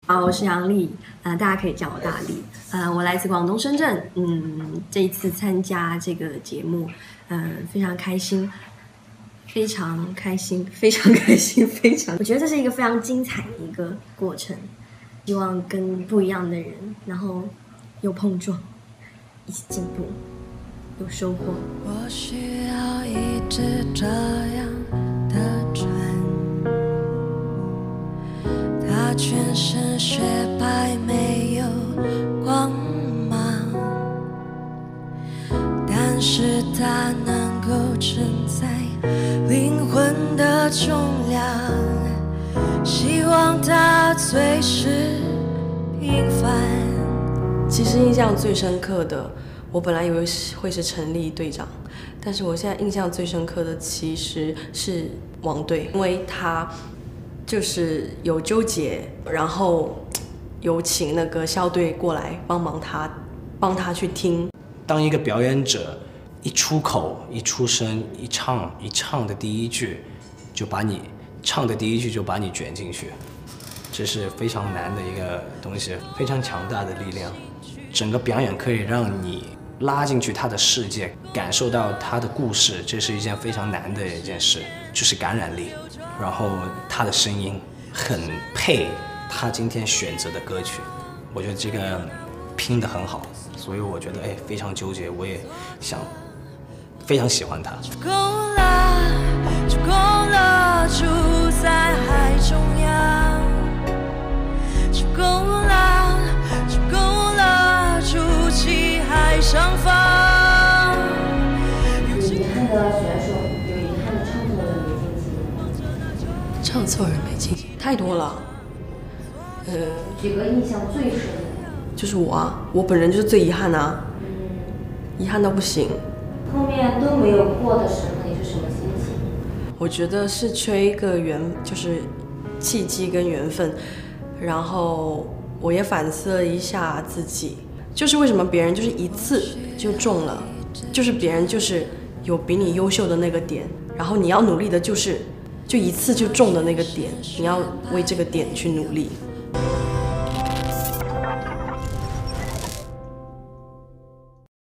好，我是杨丽，大家可以叫我大丽，我来自广东深圳，这一次参加这个节目，非常开心，非常开心，非常开心，非常，我觉得这是一个非常精彩的一个过程，希望跟不一样的人，然后有碰撞，一起进步，有收获。 我需要一直这样的船。它全身雪白，没有光芒，但是它能够承载灵魂的重量。希望它随时平凡。 其实印象最深刻的，我本来以为会是陈立队长，但是我现在印象最深刻的其实是王队，因为他就是有纠结，然后有请那个校队过来帮他去听。 当一个表演者一出口、一出声、一唱的第一句，就把你卷进去，这是非常难的一个东西，非常强大的力量。整个表演可以让你拉进去他的世界，感受到他的故事，这是一件非常难的一件事，就是感染力。然后他的声音很配他今天选择的歌曲，我觉得这个拼得很好，所以我觉得非常纠结，我也想非常喜欢他。 就够了，就够了，住在海中央。就够了，就够了，筑起海上方。 有遗憾的选手，有遗憾的唱错人没晋级。 唱错人没晋级太多了。 举个印象最深的。 就是我啊，我本人就是最遗憾啊，遗憾到不行。 后面都没有过的时候，你是什么心情？ 我觉得是缺一个就是契机跟缘分。然后我也反思了一下自己，就是为什么别人就是一次就中了，就是别人就是有比你优秀的那个点，然后你要努力的就一次就中的那个点，你要为这个点去努力。